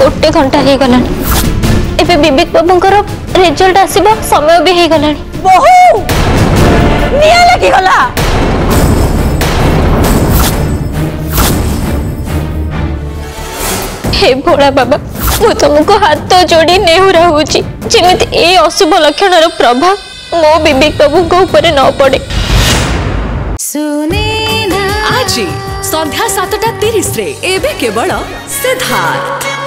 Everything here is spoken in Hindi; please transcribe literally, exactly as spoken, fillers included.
गोटे घंटा हो गला एबे विवेक बाबूंकर रिजल्ट आसीबा समय भी हो गला बहु निया लगी गला हे भोला बाबा मु तुमको हाथ जोड़ी नेहुरा होची जेमिति ए अशुभ लक्षण रो प्रभाव मो विवेक बाबू को ऊपर न पड़े। आज संध्या सातटा तीस रे एबे केवल सिद्धार्थ।